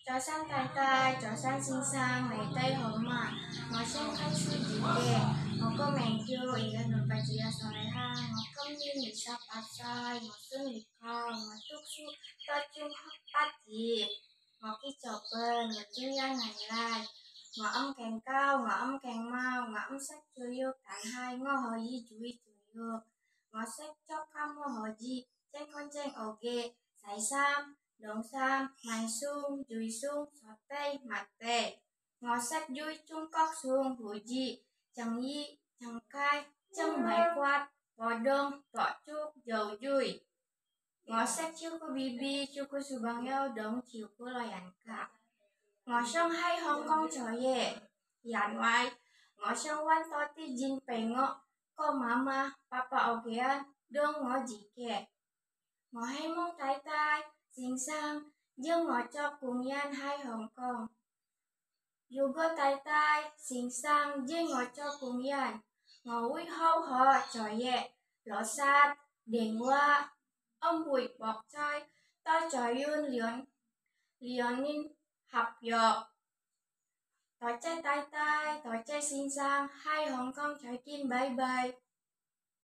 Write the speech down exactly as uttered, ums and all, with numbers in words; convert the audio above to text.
Chó sang tai tai, chó sang xinh sang, lấy tay hóm mà ngó xem khanh sư gì kè, ngó có mèn kêu ý là nộp bạch chia sò lấy ha, ngó câm đi nghỉ sắp bát sai, ngó xuân nghỉ kho, ngó túc su, to chung hắc bát dịp, ngó cái chọc bơ, ngó chung yang ngày lai, ngó âm kèn cao, ngó âm kèn mau, ngó âm sách chơi yêu cản hai, ngó hò yi chú ý chú yêu, ngó sách chóc khăm ngó hò gì, chen con chen ổ ghê, sải sam, đống sam, mày sung, dùi sung, xót tây, mặt tề. Ngó sách dùi chung cóc sung, hủ dị, chẳng yi, chẳng cai, chân bảy quạt, bò đông, bò chúc, dầu dùi. Ngó sách chưa có bì bì, chưa có sự bằng nhau đống chiều của loài ảnh cả. Ngó sông hay Hong Kong trò ye, dàn ngoại. Ngó sông quan to tí dinh bè ngọ, có mama, papa ở kia, đông ngó gì kẹ. Ngó hay mong tai tai, xinh sang, dương ngó cho cùng yan hai Hong Kong. Dù có tai tai, xinh sang, dương ngó cho cùng yan. Ngó ui hâu hò, trò ye, lọ sát, đền qua. Ông bụi bọc chai, to trò yun lion, lion ninh hạp dọc. Tỏ chơi tai tai, tỏ chơi xinh sang, hai Hong Kong trái kim bye bye.